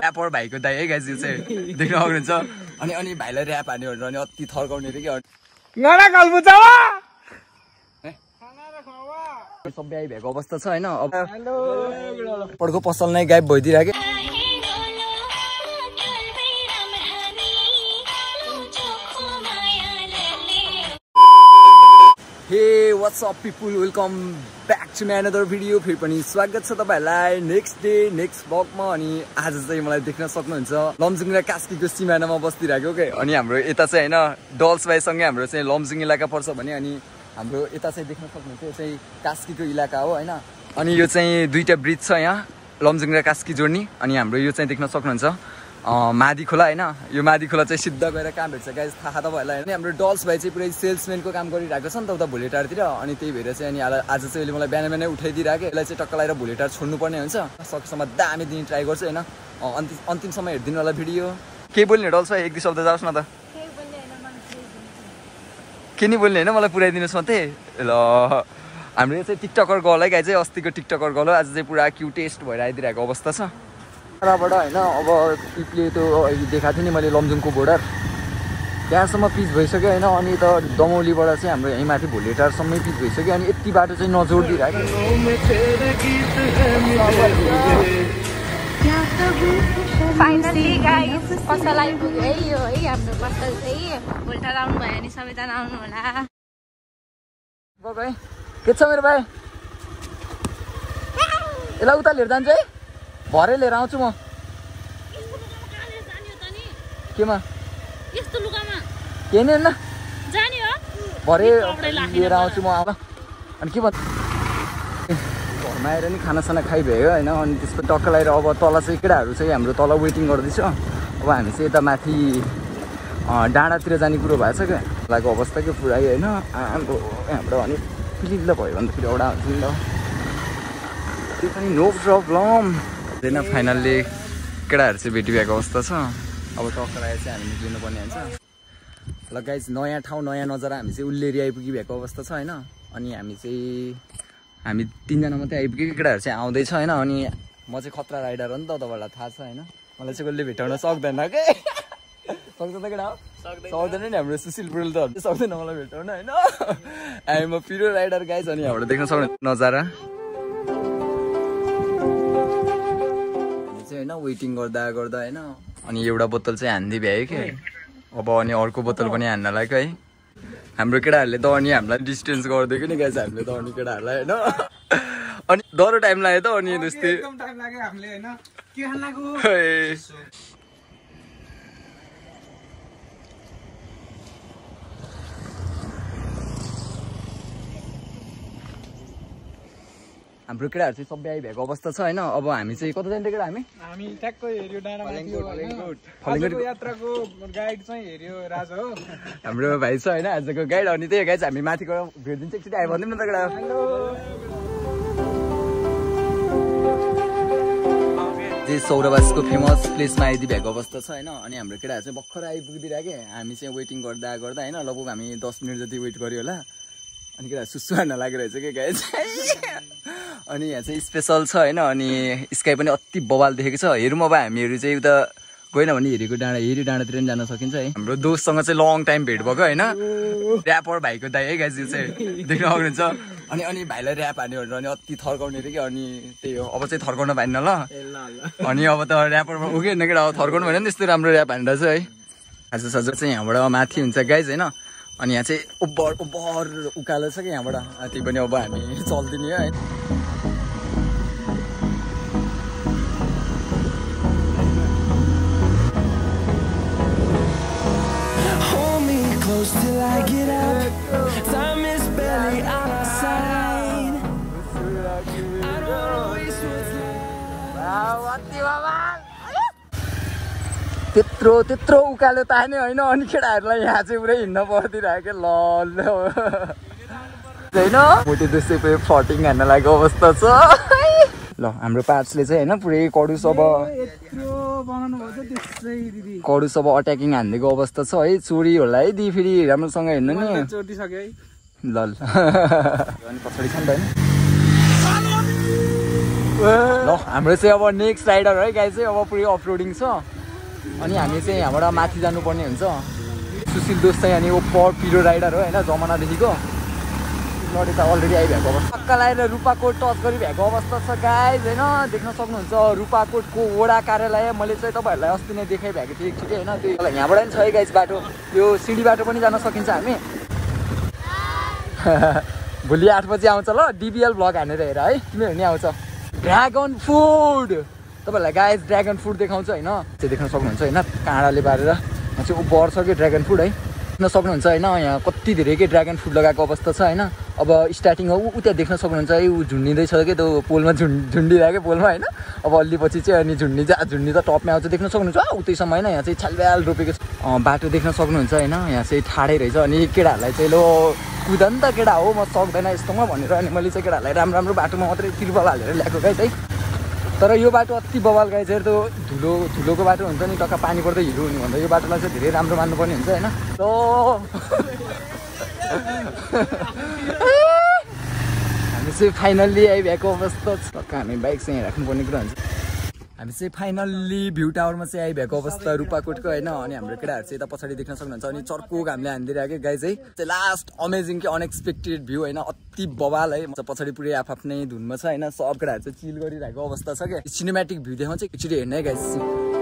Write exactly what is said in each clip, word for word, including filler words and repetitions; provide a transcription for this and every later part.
Rapper भाइको दाइ है गाइस यो चाहिँ देख्न सक्नुहुन्छ अनि अनि भाइलाई ऱ्याप हान्यो भनेर अनि अति थर्काउने रे के गाना कल्बु चावा सबै आइभएको अवस्था छ हैन अब पडको पसल नै गायब भइदिराके Hey, what's up people? Welcome back to my another video. फेरि पनि स्वागत छ तपाईहरुलाई नेक्स्ट डे नेक्स्ट ब्लगमा अनि आज चाहिँ मलाई देख्न सक्नुहुन्छ लमजुङ र कास्कीको सिमानामा बस्दिराको के अनि हाम्रो यता चाहिँ हैन डल्स भाइ सँगै हाम्रो चाहिँ लमजुङ इलाका पर्छ भने अनि हाम्रो यता चाहिँ देख्न सक्नुहुन्छ यो चाहिँ कास्कीको इलाका हो हैन अनि यो चाहिँ दुईटा ब्रिज छ यहाँ लमजुङ र कास्की जोड्ने अनि हाम्रो यो चाहिँ देख्न सक्नुहुन्छ मादी खोला हैन यो मादी खोला चाहिँ सिद्ध गएर काम भेट्छ गाइस थाहा तपाईहरुलाई हैन हाम्रो डल्स भाइ चाहिँ पुरै सेल्सम्यानको काम गरिरहेको छ नि त उता भुलेटारतिर अनि त्यही भएर चाहिँ अनि आज चाहिँ अहिले मलाई बिहान बिहानै उठाइदिइराके यसलाई चाहिँ टक्क लाएर भुलेटार छोड्नु पर्ने हुन्छ सकेसम्म दामी दिने ट्राई गर्छु हैन अन्तिम अन्तिमसम्म हेर्दिनु होला भिडियो के बोल्ने डल्स भाइ एक दुई शब्द जाओस् न त के नि बोल्ने हैन मलाई पुराइदिनुस् मात्रै ल हाम्रो यो चाहिँ टिकटकर गर्ल है गाइस चाहिँ अस्तिको टिकटकर गर्ल आज चाहिँ पुरा क्युटेस्ट भएर आइदिरहेको अवस्था छ बाट हैन अब पिपले त्यो देखाएको थिएँ नि मैले लमजुङको बोर्डर त्यहाँसम्म पिच भइसक्यो हैन अनि त दमौलीबाट चाहिँ हाम्रो यहीँ माथि भोलेटारसम्मै पिच भइसक्यो अनि यति बाटो चाहिँ नजोडिदिरहेको फाइनली गाइस पसल आइपुग्यो है यो है हाम्रो पसल चाहिँ भोल्टार आउनु भयो भने सबैजना आउनु होला भाइ के छ मेरो भाइ यसलाई उता लिएर जान्छु है भरे लिएर आउँछु म केमा यस्तो लुगामा के नि न जाने हो भरे लिएर आउँछु म अब अनि के भन्छ घरमा आएर नि खानासाना खाइभ्यो हैन अनि त्यसपछि टक्क लगाएर अब तल चाहिँ केटाहरू चाहिँ हाम्रो तल वेटिङ गर्दैछ अब हामी चाहिँ यता माथि डाँडातिर जाने कुरो भएको छ क्या लागेको अवस्था के पुरै हैन हाम्रो हाम्रो अनि फिलिल्ल भयो भने त फेरि एउटा हुन्छ नि त त्यो पनि नो प्रब्लम होइन फाइनल्ली केटाहरू चाहिँ भेटिरहेको अवस्था छ अब टक्क लगाएर चाहिँ हामी निक्लिनु पर्ने हुन्छ ल गाइज नयाँ ठाउँ नयाँ नजरा हामी चाहिँ उल्लेरी आइपुगिरहेको अवस्था छ होइन अनि हामी चाहिँ हामी तिनजना मात्रै आइपुगेको केटाहरू चाहिँ आउँदैछ होइन अनि म चाहिँ खतरा राइडर हो नि त तपाईँलाई थाहा छ होइन मलाई चाहिँ कसले भेटाउन सक्दैन के सक्छ त केटा हो सक्दैन नि हाम्रो सुशील बुढेल त सक्दैन मलाई भेटाउन होइन हामी म पिरो राइडर गाइज अनि हाम्रो देख्न सक्नु नजारा होइन वेटिङ गर्दा गर्दा होइन अनि एउटा बोतल चाहिँ हान्दी भ्यायो कि अब अनि अर्को बोतल पनि हान्न लाग्यो है हाम्रो केटाहरूले त अनि हामीलाई डिस्टेन्स गरिदिएको नि गाइस हामीले त अनि केटाहरूलाई होइन अनि डह्रो टाइम लाग्यो त अनि जस्तै हाम्रो केटाहरू चाहिँ सबै आइभएको अवस्था छ होइन अब हामी चाहिँ कता जान्छ केटा हामी हामी ट्याक्कै हेर्यो डाँडामा आजको यात्राको गाइड चाहिँ हेर्यो राजा हो हाम्रो भाइ छ होइन आजको गाइड अनि त्यही गाइड हामी माथि गएर भेटिदिन्छ एकचोटि आयो भनिदिउँ न त केटा चाहिँ सौराबासको फेमस प्लेसमा आइदिइभएको अवस्था छ होइन अनि हाम्रो केटाहरू चाहिँ भर्खर आइपुगिदिरहेको हामी चाहिँ वेटिङ गर्दा गर्दा होइन लगभग हामी दस मिनट जति वेट गऱ्यो होला अनि केटा सुसु हान्न लागिरहेछ कि गाइड अनि यहाँ चाहिँ स्पेसल छ होइन अनि स्काई पनि अति बवाल देखेको छ हेरौँ अब हामीहरू चाहिँ उता गएन भने हेरेको डाँडा हेरी डाँडातिर पनि जान सकिन्छ है हाम्रो दोस्तसँग चाहिँ लङ टाइम भेट भएको होइन ऱ्यापर भाइको दाइ है गाइस यो चाहिँ देख्न सक्नुहुन्छ अनि अनि भाइलाई ऱ्याप हान्यो भनेर अनि अति थर्काउने रे कि अनि त्यही हो अब चाहिँ थर्काउन पाइन्न ल अनि अब त ऱ्यापरमा उकेन केटा अब थर्काउनु भएन नि त्यस्तो राम्रो ऱ्याप हानेर चाहिँ है आज सज चाहिँ यहाँबाट माथि हुन्छ गाइस होइन अनि यहाँ चाहिँ उब्बर उब्बर उकालो छ कि यहाँबाट त्यही पनि अब हामी चल्दिने है Till I get up, time is barely on our side. I don't waste what's left. त्यत्रो त्यत्रो उकालो तान्यो होइन अनि केटाहरूलाई यहाँ चाहिँ पुरै हिँड्न पर्दिरहेको ल होइन मोटे जस्तै पुरै फ्लटिङ हान्न लागेको अवस्था छ ल हाम्रो पार्ट्सले चाहिँ होइन पुरै कडु सब कडु सब अट्याकिङ हानिदिएको अवस्था छ है चोरी होला है दि फेरि राम्रोसँग हेर्नु नि ल ल अनि पछाडि छ नि त होइन ल हाम्रो चाहिँ अब नेक्स्ट राइडर है गाइस चाहिँ अब पुरै अफरोडिङ छ अनि हामी चाहिँ यहाँबाट माथि जानुपर्ने हुन्छ सुशील दोस्त चाहिँ अनि पर पिरो राइडर हो होइन जमानादेखिको लडी त अलरेडी आइभएको अवस्था पक्का लगाएर रूपाकोट टच गरिरहेको अवस्था छ गाइस होइन देख्न सक्नुहुन्छ रूपाकोटको वडा कार्यालय मैले चाहिँ तपाईँहरूलाई अस्ति नै देखाइरहेको थिएँ एकचोटि होइन त्यो यहाँबाट पनि छ है गाइस बाटो यो सिडी बाटो पनि जान सकिन्छ हामी भोलि आठ बजी आउँछ ल डिबिएल भ्लग हानेर हेर है तिमीहरू नि आउँछ ड्रागन फुड तपाईँहरूलाई गाइस ड्रागन फुड देखाउँछ होइन चाहिँ देख्न सक्नुहुन्छ होइन काँडाले बारेर चाहिँ ऊ बढ्छ कि ड्रागन फुड है देख्न सक्नुहुन्छ होइन यहाँ कति धेरै के ड्रागन फुड लगाएको अवस्था छ होइन अब स्टार्टिङ हो ऊ त्यहाँ देख्न सक्नुहुन्छ है ऊ झुन्डिँदैछ कि त्यो पोलमा झुन् झुन्डिरहेको पोलमा होइन अब अलि पछि चाहिँ अनि झुन्डी चाहिँ झुन्डी त टपमा आउँछ देख्न सक्नुहुन्छ उतैसम्म होइन यहाँ चाहिँ छालब्याल रोपेको छ बाटो देख्न सक्नुहुन्छ होइन यहाँ चाहिँ ठाडै रहेछ अनि केटाहरूलाई चाहिँ लो कुद नि त केटा हो म सक्दैन यस्तोमा भनेर अनि मैले चाहिँ केटाहरूलाई राम्रो राम्रो बाटोमा मात्रै तिर्पल हालेर ल्याएको गाइस है तर यो बाटो अति बवाल गाइस चाहिँ त्यो धुलो धुलोको बाटो हुन्छ नि टक्क पानी पर्दै हिरो हुने भन्दा यो बाटोलाई चाहिँ धेरै राम्रो मान्नुपर्ने हुन्छ होइन हामी चाहिँ फाइनल्ली आइभएको अवस्था छ टक्क हामी बाइक चाहिँ राख्नुपर्ने कुरा हुन्छ हामी चाहिँ फाइनल्ली भ्यू टावरमा चाहिँ आइभएको अवस्था रूपाकोटको होइन अनि हाम्रो केटाहरू चाहिँ यता पछाडि देख्न सक्नुहुन्छ अनि चर्को घामले हानिदिइरहेको गाइस है लास्ट अमेजिङ कि अनएक्सपेक्टेड भ्यू होइन अति बवाल है पछाडि पुरै आफ्नै धुनमा छ होइन सब केटाहरू चाहिँ चिल गरिरहेको अवस्था छ क्या सिनेमेटिक भ्यू देखाउँछ एकचोटि हेर्ने है गाइस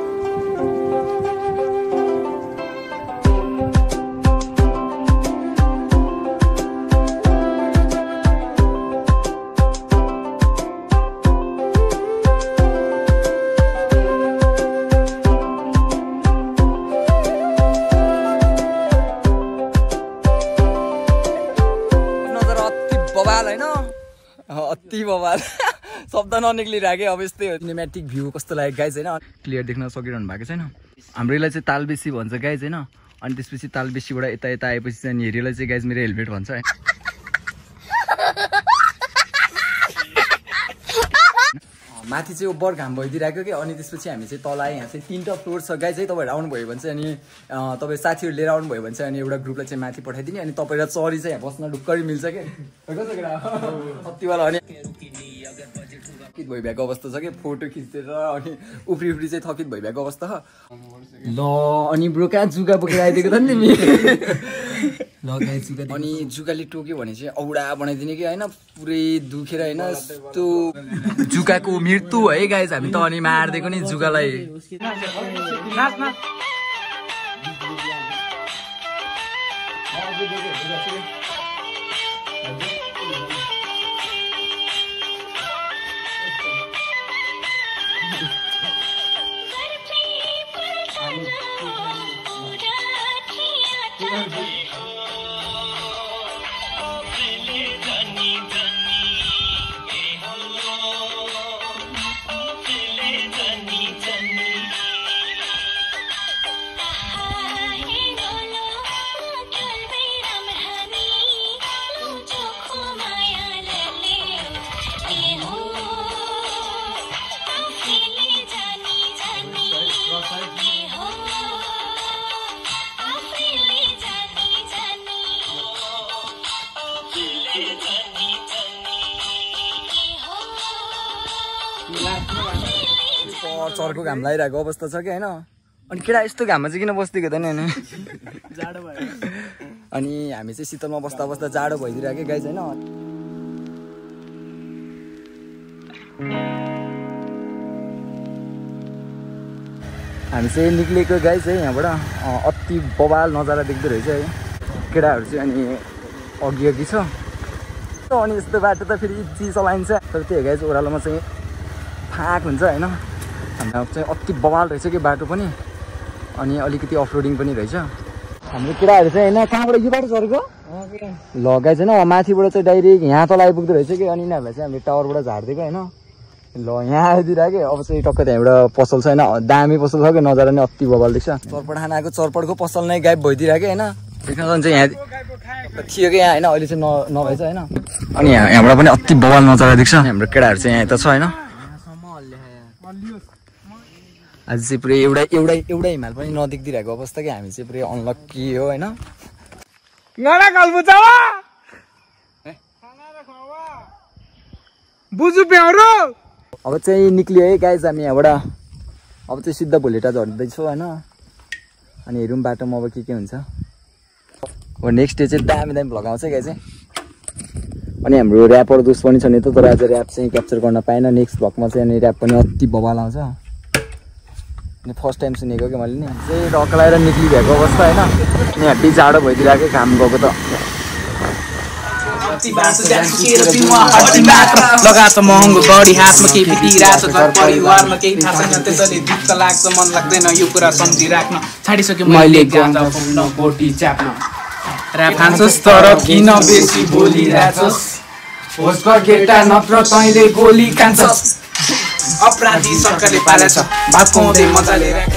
अति बवाल शब्द ननिक्लिरहेको अब यस्तै हो सिनेमेटिक भ्यू कस्तो लाग्यो गाइस होइन क्लियर देख्न सकिरहनु भएको छैन हाम्रोलाई चाहिँ तालबेसी भन्छ गाइस होइन अनि त्यसपछि तालबेसीबाट यता यता आएपछि चाहिँ हेरीलाई चाहिँ गाइस मेरो हेलमेट भन्छ है माथि चाहिँ ओभर घाम भइदिइरहेको कि अनि त्यसपछि हामी चाहिँ तल आएँ यहाँ चाहिँ तिनवटा फ्लोर छ गाइस है तपाईँहरू आउनुभयो भने चाहिँ अनि तपाईँ साथीहरू लिएर आउनुभयो भने चाहिँ अनि एउटा ग्रुपलाई चाहिँ माथि पठाइदिने अनि तपाईँ र चरी चाहिँ यहाँ बस्न ढुक्करी मिल्छ क्या कतिवाला अनि थकित भइरहेको अवस्था छ कि फोटो खिचेर अनि उफ्री उफ्री चाहिँ थकित भइरहेको अवस्था ल अनि ब्रो कहाँ जुगा बोकेर आइदिएको त नि तिमी अनि जुगाले टोक्यो भने चाहिँ औडा बनाइदिने कि होइन पुरै दुखेर होइन यस्तो जुगाको मृत्यु है गाइस हामी त अनि मारिदिएको नि जुगालाई चर्को घाम लागिरहेको अवस्था छ कि होइन अनि केटा यस्तो घाममा चाहिँ किन बस्दिएको त नि होइन अनि हामी चाहिँ शीतलमा बस्दा बस्दा जाडो भइदिइरहेको गाइस होइन हामी चाहिँ निक्लेको गाइस है यहाँबाट अति बवाल नजारा देख्दो रहेछ है केटाहरू चाहिँ अनि अघि अघि छ अनि यस्तो बाटो त फेरि इजी चलाइन्छ तर त्यही गाइस ओह्रालोमा चाहिँ फाक हुन्छ होइन हाम्रो चाहिँ अति बवाल रहेछ कि बाटो पनि अनि अलिकति अफरोडिङ पनि रहेछ हाम्रो केटाहरू चाहिँ होइन कहाँबाट यो बाटो चढेको ल गाइस होइन माथिबाट चाहिँ डाइरेक्ट यहाँ तल आइपुग्दो रहेछ कि अनि यिनीहरूलाई चाहिँ हामीले टावरबाट झारिदिएको होइन ल यहाँ आइदिइरहेको अब चाहिँ टक्क त्यहाँ एउटा पसल छ होइन दामी पसल छ कि नजारा नै अति बवाल देख्छ चर्पट खाना आएको चर्पटको पसल नै गायब भइदिइरहेको होइन देख्न जान्छ यहाँ थियो कि यहाँ होइन अहिले चाहिँ न नभएछ होइन अनि यहाँ यहाँबाट पनि अति बवाल नजारा देख्छ हाम्रो केटाहरू चाहिँ यहाँ यता छ होइन आज चाहिँ पुरै एउटा एउटा एउटा हिमाल पनि नदेख्दिरहेको अवस्था कि हामी चाहिँ पुरै अनलक्की हो होइन बुझु प्याउरो अब चाहिँ निक्लियो है गाइज हामी यहाँबाट। अब चाहिँ सिधा भोलिटा झर्दैछु होइन। अनि हेरौँ बाटोमा अब के के हुन्छ। अब नेक्स्ट डे चाहिँ दामी दामी भ्लग आउँछ गाइज चाहिँ। अनि हाम्रो ऱ्यापर दोस्त पनि छ नि त, तर आज ऱ्याप चाहिँ क्याप्चर गर्न पाएन। नेक्स्ट भ्लगमा चाहिँ अनि ऱ्याप पनि अति बवाल आउँछ। अनि फर्स्ट टाइम सुनेको क्या मैले नि चाहिँ टक्क लगाएर निक्लिभएको अवस्था होइन। अनि हड्डी जाडो भइदिरहेको काम गएको त लगाएको महँगो बढी हातमा केही बितिरहेको छ परिवारमा केही थाहा छैन त्यसैले दुःख लाग्छ मन लाग्दैन यो कुरा सम्झिराख्न छाडिसक्यो मैले गाँजा फुक्न बोटी च्याप्न ऱ्याप खान्छस् तर किन बेसी बोलिरहेछस् होसको केटा नत्र तैँले गोली खान्छस् अपराधी सरकारले पालेछ भात खुवाउँदै मजाले